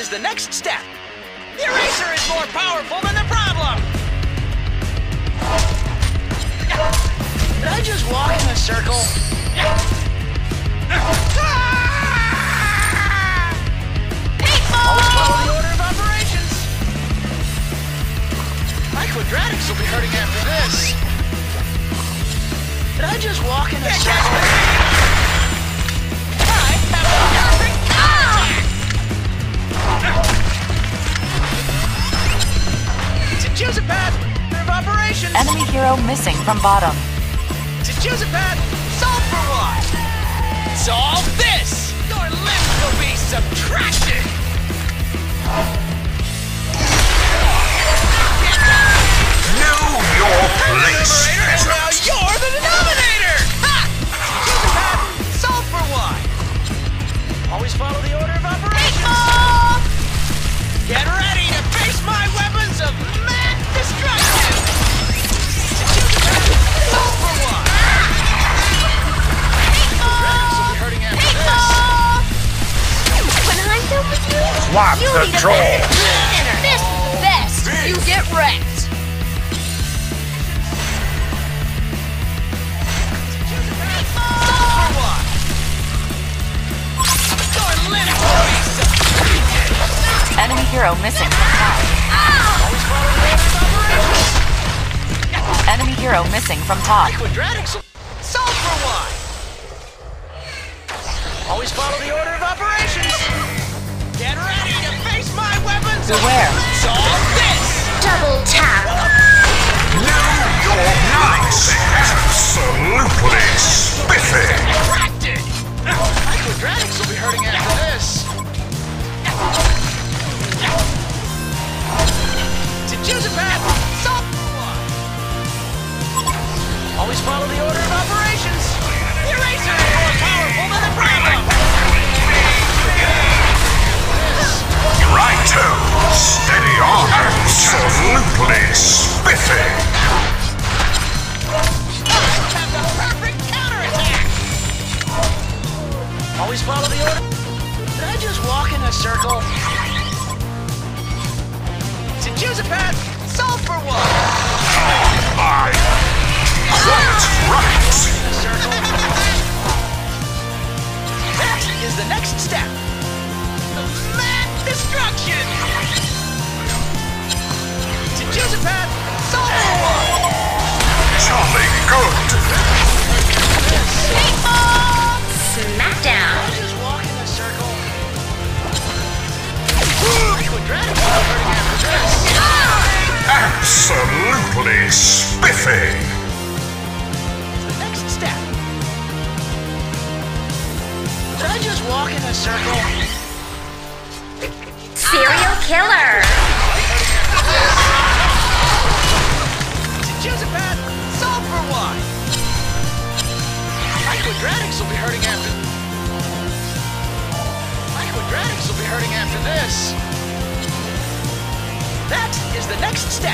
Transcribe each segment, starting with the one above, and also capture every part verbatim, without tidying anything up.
is the next step. The eraser is more powerful than the problem! Did I just walk in a circle? Always follow the order of operations. My quadratics will be hurting after this. Did I just walk in a circle? I have a perfect attack! To choose a path of operations. Enemy hero missing from bottom. To choose a path, solve for what? Solve this! Your limbs will be subtracted! Know your place, Numerator, now peasant. you're the denominator! Ha! Choose a path, solve for what? Always follow the order of operations. Get ready to face my weapons of mass destruction! To choose a path, solve for what? Dragons will be hurting after this. When I'm done with you, Swap you the need a draw. best. This best. You get wrecked. Solve for what? Your limbs will be subtracted! Enemy hero missing from top. Always follow the order of operations. Enemy hero missing from top. My quadratics will solve for what? Always follow the order of operations. Get ready to face my weapons. Beware. Solve this. Double tap. Know your place. Absolutely spiffy. Subtracted. My quadratics will be hurting after this. To choose a path, solve for what? Always follow the order of operations. The eraser is more powerful than the problem. Righto. Steady on. Absolutely spiffy. Have the perfect counterattack. Always follow the order. Did I just walk in a circle? To choose a path, solve for what? My. Quite right. A circle. That is the next step. The mad destruction. To choose a path, solve for what? Jolly good. Smackdown. Did I just walk in a circle? My quadratics are hurting after this. Absolutely spiffy. The next step. Did I just walk in a circle? Serial killer. To choose a path, solve for what? My quadratics will be hurting after... My quadratics will be hurting after this. That is the next step.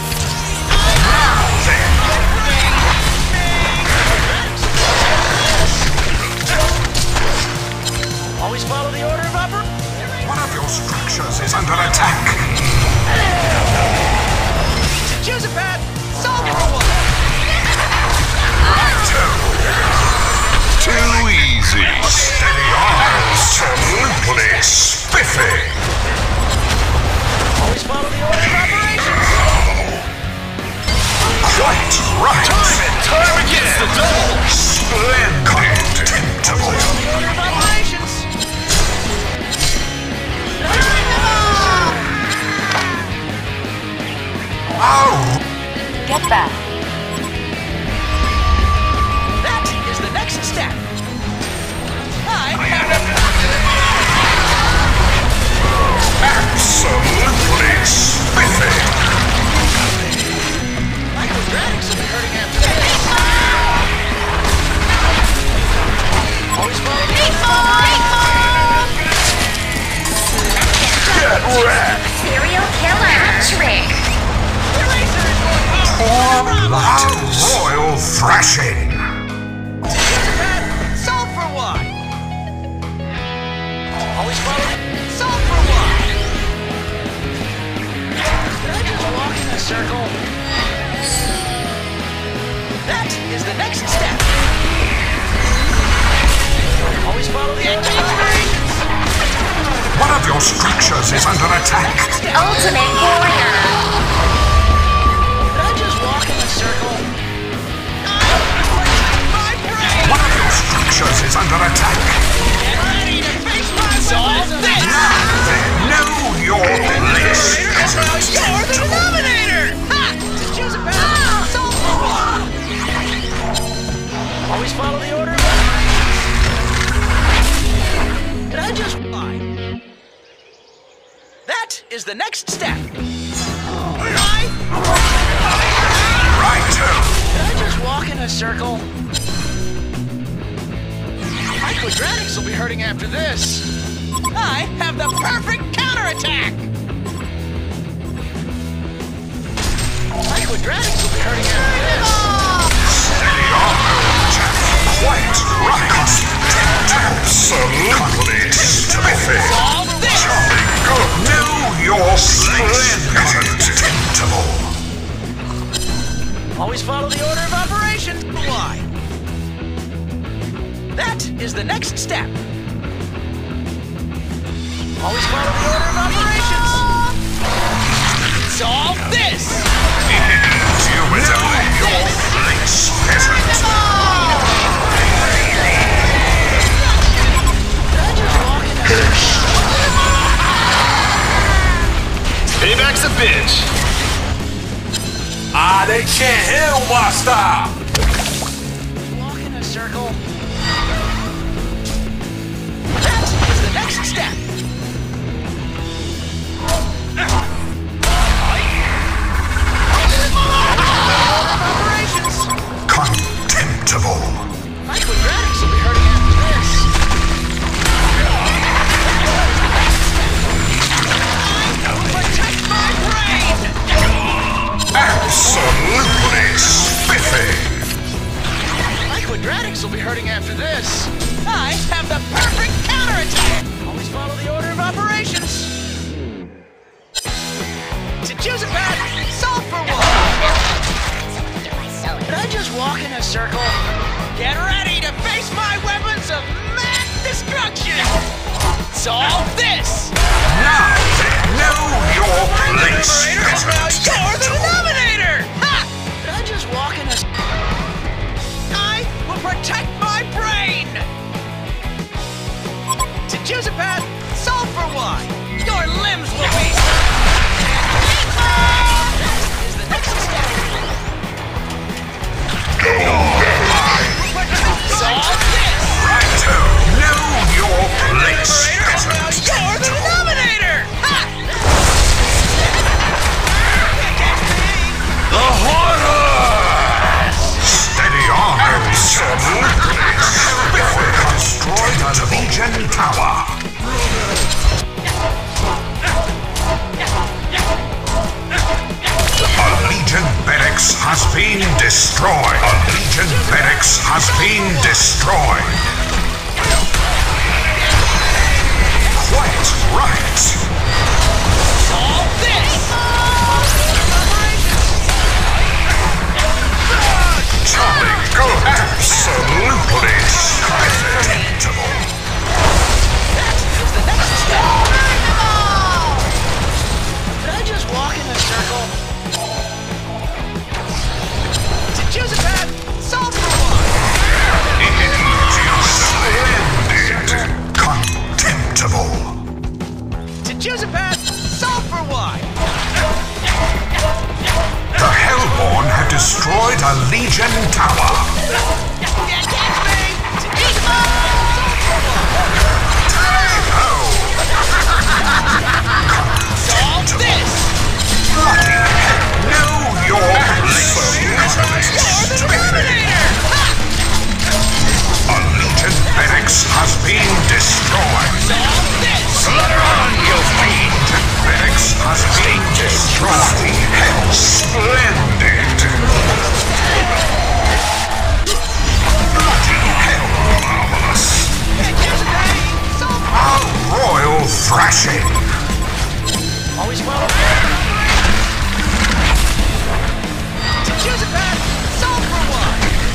Always follow the order of operations. One of your structures is under attack. To choose a path, solve for what? Too easy. Steady on. Absolutely spiffy. Always follow the order of operations. Quite right. Time and time again. The double. Splendid. Contemptible. The order of operations. Oh. Get back. That is the next step. I have Absolutely spiffy. my quadratics will be hurting after this. Always follow the Get wrecked. Serial killer. Trick. The eraser is more powerful than the A problem. royal thrashing. To choose a path, solve for what? Always follow the... Solve for what? That is the next step. Always follow the operations. One of your structures is under attack. Ultimate warrior. Did I just walk in a circle? My brain! One of your structures is under attack. Get ready to face my solve this! Now then, know your place. You're the denominator! Ha! Just choose a path. Solve for one. Always follow the order of operations. Did I just lie? That is the next step. I... Right. Did I just walk in a circle? My quadratics will be hurting after this. I have the perfect counterattack! My quadratics will be hurting after this. Steady on, Jeff. Quite right. Absolutely terrific. Solve this! Jolly good. Know your place. Contemptible. Always follow the order of operations. Why? That is the next step. Always follow the order of operations. Solve this! Indubitably your place, peasant. Did I just walk in a Payback's a bitch. Ah, they can't handle my style. walk in a circle? That is the next step. Operations. Contemptible. My quadratics will be hurting after this. Protect my brain! Absolutely spiffy. My quadratics will be hurting after this. I have the perfect counterattack! Always follow the order of operations. To choose a path, solve for one. Did I just walk in a circle? Get ready to face my weapons of mass destruction! Solve this! Now then, know your place, Now peasant. you're the denominator! Ha! Did I just walk in a... I will protect my brain! To choose a path, solve for one. Your limbs will be... Is the next step. Solve this! Righto. Know your place, peasant. You're the denominator! Ha! The horror! Steady on, absolutely spiffy. Destroyed a Legion tower. A Legion barracks has been destroyed. A Legion barracks has been destroyed. Quite right. Solve this! Jolly good. Absolutely contemptible. That is the next step. Did I just walk in a circle? To choose a path, solve for one. Splendid. Contemptible. To choose a path, solve for one. The Hellborn have destroyed a Legion tower. Can't catch me! To choose a path, solve for one. Tally-ho! Solve this! Bloody hell! Know your place. You're the Terminator! Ha! A Legion barracks has been destroyed. Solve this! Slaughter on, you fiend! Legion barracks has been destroyed. Hell, splendid! Bloody hell, marvelous! To choose a path, solve for A royal thrashing. Always follow the order. To choose a path, solve for one.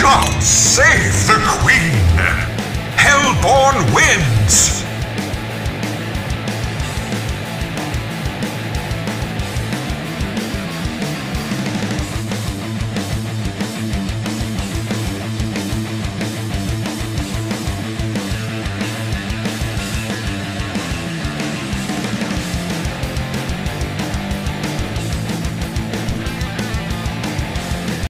cannot save the Queen. Hellborn wins.